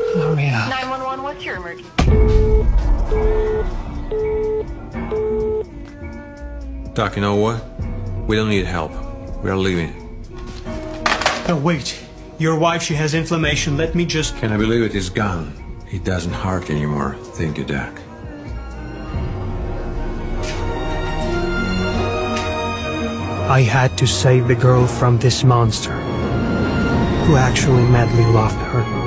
Oh, yeah. 911, what's your emergency? Doc, you know what? We don't need help. We are leaving. Oh, wait. Your wife, she has inflammation. Let me just... Can I believe it is gone? It doesn't hurt anymore. Thank you, Doc. I had to save the girl from this monster, who actually madly loved her.